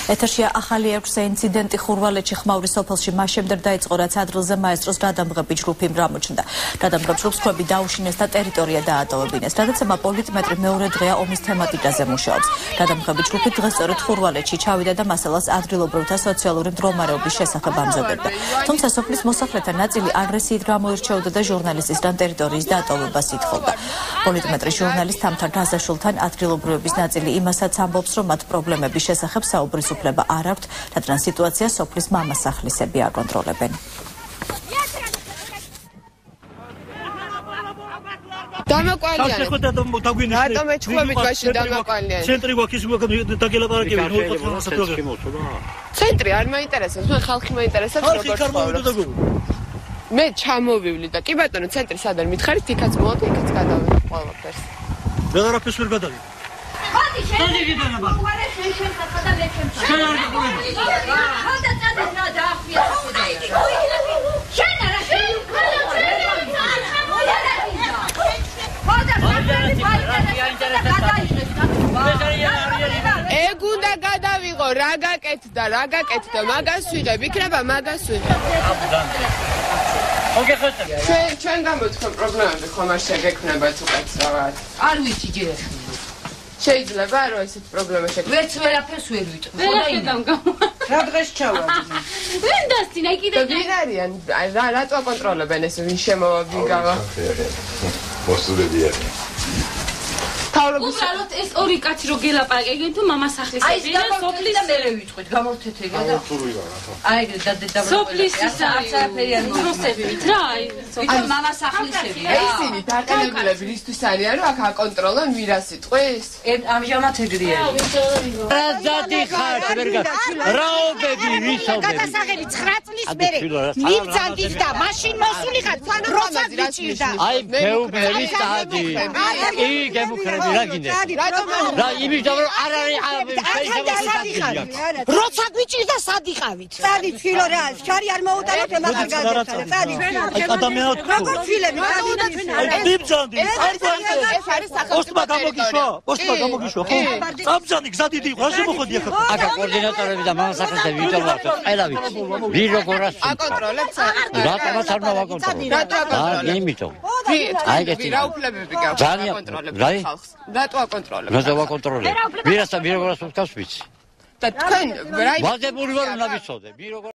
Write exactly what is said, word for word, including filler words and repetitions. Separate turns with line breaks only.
ეთერშია ახალი ექვსე ინციდენტი ხურვალეთში ხმაურის სოფელში მას შემდეგ დაიწყო, რაც ადგილზე მაესტროს გადამღები ჯგუფი გამოჩნდა. გადამღებ ჯგუფს ქვები დაუშინეს და ტერიტორია დაატოვებინეს. რადგან პოლიტმეტრი მეორე დღეა ომის თემატიკაზე მუშაობს. გადამღები ჯგუფი დღეს სწორედ ხურვალეთში ჩავიდა და მასალას ადგილობრივთა სოციალური მდგომარეობის შესახებ ამზადებდა. თუმცა სოფლის მოსახლეთა ნაწილი აგრესიით გამოირჩეოდა და ჟურნალისტისგან ტერიტორიის დაატოვებას ითხოვდა. პოლიტმეტრის ჟურნალისტ თამთა გაზაშვილთან ადგილობრივების ნაწილი იმასაც ამბობს, რომ მათ პრობლემების შესახებ საუბრის უფლება არ აქვთ, რადგან სიტუაცია სოფლის მამასახლისები აკონტროლებენ.
დამაკვალიანი. რატომ ეჩხუბებით მაშინ დამაკვალიანი?
ცენტრი გვაქვს ის დაგელაპარაკები
ცენტრი არ მაინტერესებს, მე ხალხი მაინტერესებს როგორ ცხოვრობს. მე ჩამოვივლი და კი ბატონო ცენტრი სადარ მითხარით, იქაც მოვადი, იქაც გადავედი ყველაფერს.
ვეღარაფერს ვერ გადავი.
Stadi gidelim bak.
ეგუნდა გადავიღო, რა გაკეთდა, რა გაკეთდა, მაგას ვიღებ, იქნება მაგას ვიღებ. ჩვენ ჩვენ გამოთქვა პრობლემები ხომ არ შეგექმნებათ უკეთ რაღაც.
არ ვიცი ჯერ.
შეიძლება რომ ესეთ პრობლემა შექმნას.
ვერც ვერაფერს ვერ ვიტყვი. ხო და იმამ გამა.
რა დღეს ჩავარდი?
ვინ დასცინა კიდე?
ვინ არიან? რა რატო აკონტროლებენ ეს ვინ შემოვა ვინ გავა?
მოსულებიან.
უბრალოდ ეს ორი კაცი რო გელაპარაკენ თუ მამასახლისები და სოფლის და მე ვიტყვით გამორთეთეგა და აი და და სოფლის არცაფერიან დროსებით რა აი სოფლის მამასახლისები რა
ისინი დაკანებულები რისთვის არიან რომ აქ აკონტროლონ ვირას იტყვის?
ამჟამად ეგრეა
რა ზადი ხარ ვერ გა რაობები ვისობები
გადასაღები ცხრა წლის მერე მიბძანდით და მაშინ მოსულიხარ როცა გიჭირდა
აი ფეუბნები სტადი კი გემუქრები რა გინდა რა იმის და არ არის
როცა გიჭირდა სად იყავით სადი ფილო რა შარი არ მოუტანოთ მაგარ გაზეთთან სადი
ადამიანად
როგორ ფილები
მიბძანდი არ გვაქვს
ეს არის სახელმწიფო
პოსტმა გამოგიშვა პოსტმა გამოგიშვა ხო წამბზანი გზად იდი რა შემოხოდი ახლა
აკა კოორდინატორები და მამასახლისები ვიტომ ვართ ყველა ვიცი ვინ როგორ ასწავლებს
აკონტროლებთ
რატომაც არ მოვაკონტროლებ
რატო აკონტროლებთ
აი იმიტომ
აი გეთი რა უფლებები გაქვს აკონტროლებთ ხალხს რატო აკონტროლებთ
რატო აკონტროლებ ვირასა ვინ როგორ ასწავლებს ვიცი
და თქვენ რა
ვადებული ვარ უნდა ვიცოდე ვინ როგორ